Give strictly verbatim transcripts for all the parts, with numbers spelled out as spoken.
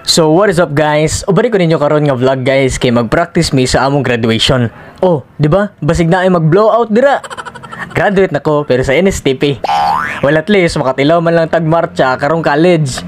So what is up guys? Ubari ko ninyo karon nga vlog guys kay mag-practice mi sa among graduation. Oh, di ba? Basig na ay mag-blowout dira. Graduate na ko pero sa N S T P. Well at least makatilaw man lang tagmarcha karong college.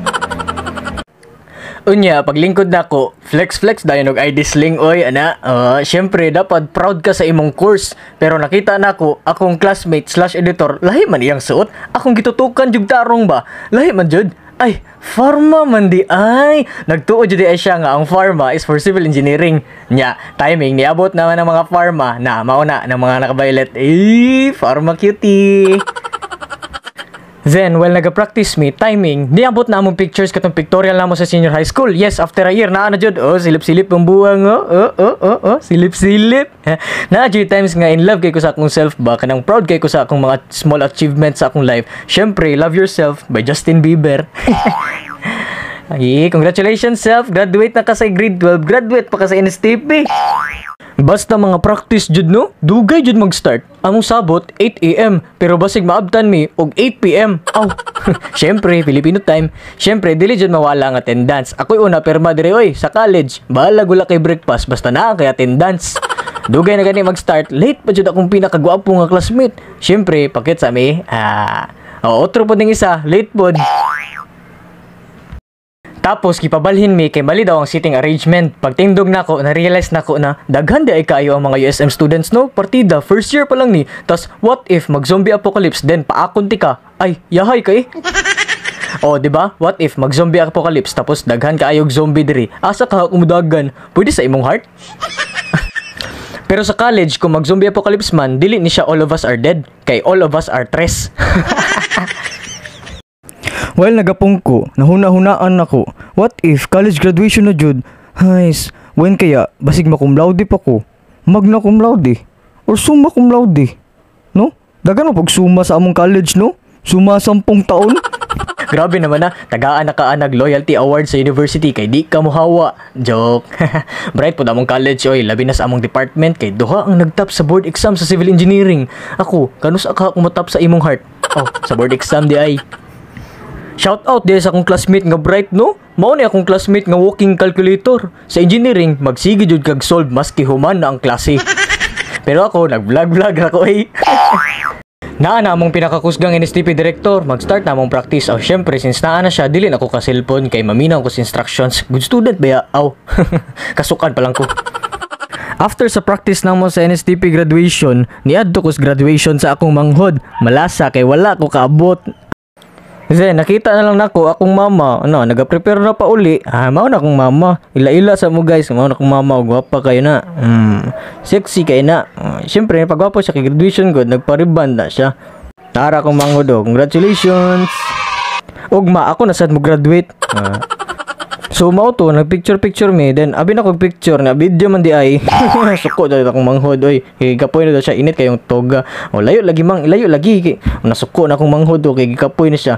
Unya, paglingkod na ko, flex-flex dayon og I D sling oy ana. Uh, syempre dapat proud ka sa imong course. Pero nakita na ko, akong classmate slash editor, lahi man iyang suot. Akong gitutukan jud tarong ba? Lahi man jud. Ay, pharma man di ay. Nagtuo jud ay siya nga ang pharma is for civil engineering. Nya, timing niabot naman ng mga pharma na mauna ng mga naka-violet. Eh, pharma cutie. Then, while nag-practice me, timing, niabot na among pictures katong pictorial namo sa senior high school. Yes, after a year, naa na jud. Oh, silip-silip ang buwang, oh, oh, oh, oh, oh, silip-silip. Naa jud times nga in love kay ko sa akong self ba, kanang proud kay ko sa akong mga small achievements sa akong life. Syempre, Love Yourself by Justin Bieber. Ay, congratulations self, graduate na ka sa grade twelve, graduate pa ka sa N S T P. Basta mga practice jud no, dugay jud mag-start. Among sabot eight A M pero basig maabtan mi og eight P M. Aw. Syempre Filipino time. Syempre dili jud mawala ang attendance. Ako'y una perma dire oy sa college. Bahala gula kay breakfast basta naa kay attendance. Dugay na gani mag-start. Late pa jud akong pinakagwapo nga classmate. Syempre pakit sa mi. Ah, oh, otro pod ning isa, late pod. Tapos gipabalhin mi kay mali daw ang seating arrangement. Pagtindog nako, na-realize nako na daghan di ay kaayo ang mga U S M students no. Partida first year pa lang ni. Tas what if mag-zombie apocalypse then paakon ti ka? Ay, yahay kay. Oh, di ba? What if mag-zombie apocalypse tapos daghan kaayo og zombie diri? Asa ka kumudagan? Pwede sa imong heart? Pero sa college kung mag-zombie apocalypse man, dili ni siya all of us are dead. Kay all of us are tres. While nagapong ko, nahuna-hunaan ako. What if college graduation na jud? Hays, when kaya basig makum laude pa ko? Magna cum laude or summa cum laude? No? Dagan mo pag suma sa among college no? Suma sampung taon. Grabe naman na, tagaan na ka nag loyalty award sa university kay di ka mohawa. Joke. Bright po na among college oy, labi na sa among department kay duha ang nagtap sa board exam sa civil engineering. Ako, kanus ka kumutap sa imong heart? Oh, sa board exam di ay. Shout out din sa akong classmate nga bright no. Mao ni akong classmate nga walking calculator. Sa engineering magsige jud kag solve maski human na ang klase. Pero ako nag-vlog-vlog ako eh. Naa na among pinakakusgang N S T P director, mag-start na among practice. Oh, syempre since naa na siya dili na ko ka cellphone kay maminaw ko sa instructions. Good student ba ya? Aw. Kasukan pa lang ko. After sa practice namo sa N S T P graduation, niadto ko sa graduation sa akong manghod. Malasa kay wala ko kaabot. Then, nakita na lang nako akong mama, ano, naga-prepare na pa uli. Ah, mao na akong mama. Ila-ila sa mo guys, mao na akong mama, gwapa kayo na. Mm, sexy kayo na. Uh, Siyempre, pagwapo siya kay graduation ko, nagpa-reband na siya. Tara akong manghodo, congratulations. Ugma, ako na sad mo graduate. Uh, so, mao to, nag-picture-picture me. Then, abi na kong picture na video man di ay. Suko dahil akong manghod, oy. Kay kapoy na daw siya, init kayong toga. O, layo lagi mang, layo lagi. Kay, nasuko na akong manghod, o, kay kapoy na siya.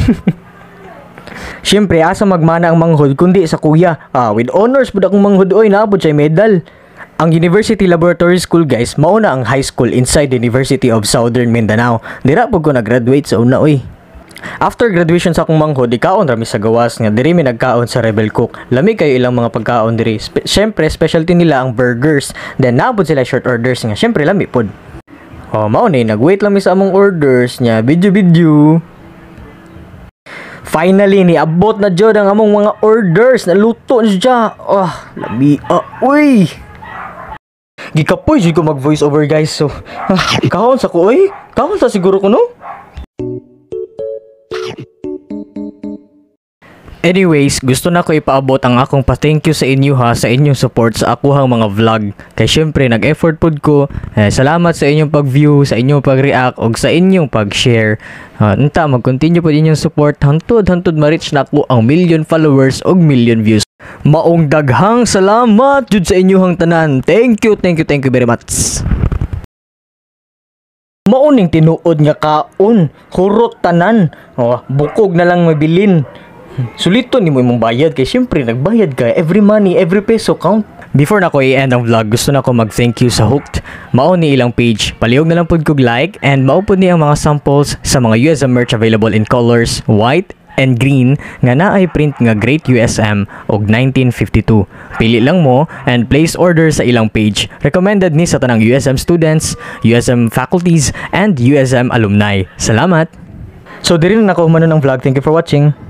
Siyempre, asa magmana ang manghod kundi sa kuya. Ah, with honors pud akong manghod oy, naabot siya medal. Ang University Laboratory School guys, mauna ang high school inside the University of Southern Mindanao. Dira pud ko nag-graduate sa una oy. After graduation sa akong manghod, ikaon rami sa gawas nga diri mi nagkaon sa Rebel Cook. Lami kayo ilang mga pagkaon diri. Spe- Siyempre, specialty nila ang burgers. Then naabot sila short orders nga. Siyempre, lami pod. Oh, mao ni nag-wait lang mi sa among orders nya, video-video. Finally, niabot na jud ang among mga orders. Naluto na siya. Oh, labi. Ah, uy! Gikapoy jud ko mag-voice over guys. So, ah, kahon sa ko, uy. Kahon sa siguro ko, no? Anyways, gusto na ko ipaabot ang akong pa-thank you sa inyo ha, sa inyong support sa akuhang mga vlog. Kaya syempre, nag-effort pod ko. Eh, salamat sa inyong pag-view, sa inyong pag-react, o sa inyong pag-share. Uh, Nta, mag-continue po inyong support. Hantod-hantod ma-reach na ako ang million followers o million views. Maong daghang salamat jud sa inyong tanan. Thank you, thank you, thank you very much. Mauning tinuod nga kaon, hurot tanan. Oh, bukog na lang mabilin. Sulito ni mo imong bayad kay syempre nagbayad ka. Every money, every peso count. Before na ko i-end ang vlog, gusto na ko mag-thank you sa Hooked. Mao ni ilang page. Palihog na lang pud kog like and mao pud ni ang mga samples sa mga U S M merch available in colors white, and green nga naay print nga Great U S M og nineteen fifty-two. Pili lang mo and place order sa ilang page. Recommended ni sa tanang U S M students, U S M faculties, and U S M alumni. Salamat! So diri na nako humano ng vlog. Thank you for watching.